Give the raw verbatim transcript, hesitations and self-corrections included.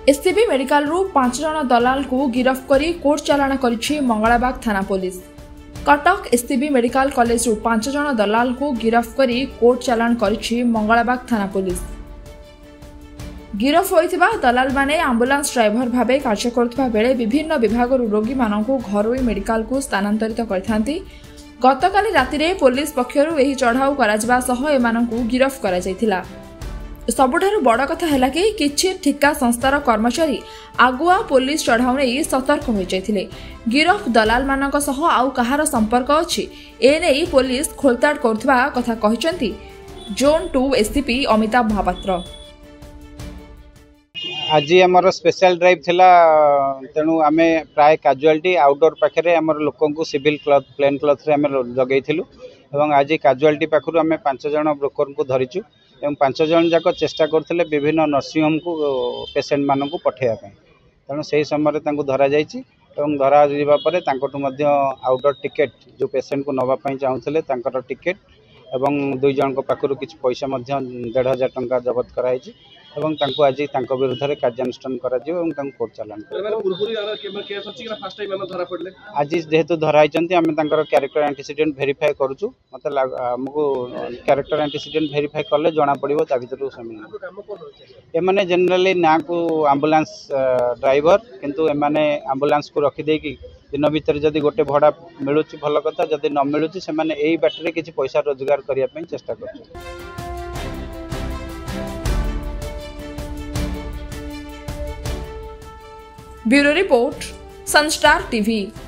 SCB medical रु पांच जन दलाल को गिरफ्त करी कोर्ट चालाण करिछि मंगलाबाग थाना police. Cuttack SCB medical college रु पांच जन दलाल को गिरफ्त करी कोर्ट चालाण करिछि मंगलाबाग थाना पुलिस। गिरफ होइथिबा दलाल माने आंबुलांस ड्राइवर भाबे कार्य करथबा बेले विभिन्न विभाग रोगी मानकु घरोई मेडिकल को स्थानांतरित करथांती। गतकाली रातिरे पुलिस पक्षरु एही चढ़ाऊ कराजिबा सह एमानकु गिरफ करा जायथिला। सबुठारु बड़ कथा हैला कि किछि ठिका संस्थार कर्मचारी आगुआ पुलिस चढ़ाऊ नै सतर्क होई जायथिले। गिरफ दलाल मानक सह आउ कहार संपर्क अछि एनै पुलिस खोलताड़ करथबा कथा कहिसंती zone two SCP Amitabh Mahapatra. आज आमर स्पेशल ड्राइव थिला तेणु आमे प्राय काजुआलिटी आउटडोर पाखे आम लोक सिविल क्लथ प्लेन क्लथ रे आमे जगैथिलु एवं आज काजुआलिटी पाखरु आमे पांच जन ब्रोकर को धरिचु एवं पांच जन जाक चेष्टा करथिले विभिन्न नर्सिंग होम को पेशेंट मान को पठेया पय तेणु से समय तांको धरा जायछि एवं धरा जिबा परे तांकोटु मध्य आउटडोर टिकेट जो पेशेंट को नवा पय चाहुथिले तांकर टिकेट एवं दुई जन को पाखरु किछ पैसा मध्य डेढ़ हजार टंका जबत कराइछि एवं तांको आज तांको विरुद्ध रे कार्यानुष्ठान करा जिवो एवं तांको कोर्ट चालान आज जेहेतु धराइचंती आमे तांकर कैरेक्टर एंटीसीडेंट वेरीफाई करूछु मते हमको कैरेक्टर एंटीसीडेंट वेरीफाई करले जणा पड़िबो ता भितरु सामिल ए माने जनरली ना को एम्बुलेंस ड्राइवर किंतु ए माने एम्बुलेंस को रखि देकी दिन भीतर जदि गोटे भड़ा मिलुची भल कथा जदि न मिलुची से माने एई बैटरी किछि पैसा रोजगार करिया पय चेष्टा करछु। Bureau report Sunstar TV.